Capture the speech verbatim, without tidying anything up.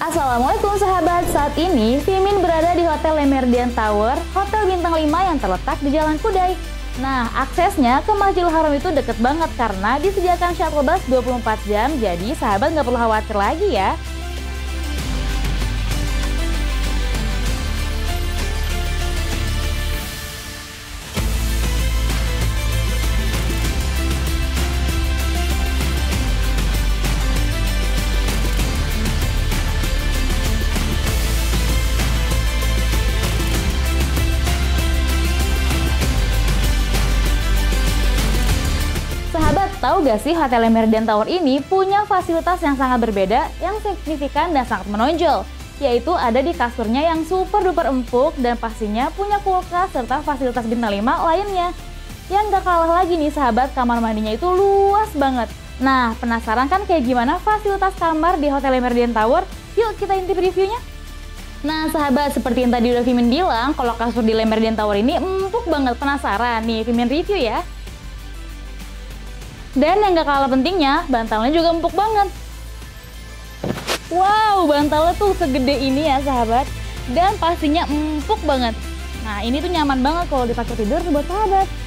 Assalamualaikum sahabat, saat ini Vimin berada di Hotel Le Méridien Tower, hotel bintang lima yang terletak di Jalan Kudai. Nah, aksesnya ke Masjidil Haram itu deket banget karena disediakan shuttle bus dua puluh empat jam, jadi sahabat nggak perlu khawatir lagi ya. Sahabat, tahu gak sih Hotel Le Méridien Tower ini punya fasilitas yang sangat berbeda, yang signifikan dan sangat menonjol, yaitu ada di kasurnya yang super duper empuk dan pastinya punya kulkas serta fasilitas bintang lima lainnya. Yang gak kalah lagi nih sahabat, kamar mandinya itu luas banget. Nah, penasaran kan kayak gimana fasilitas kamar di Hotel Le Méridien Tower? Yuk kita intip reviewnya. Nah sahabat, seperti yang tadi udah Vimin bilang, kalau kasur di Le Méridien Tower ini empuk banget. Penasaran nih, Vimin review ya. Dan yang gak kalah pentingnya, bantalnya juga empuk banget. Wow, bantalnya tuh segede ini ya sahabat. Dan pastinya empuk banget. Nah ini tuh nyaman banget kalau dipakai tidur buat sahabat.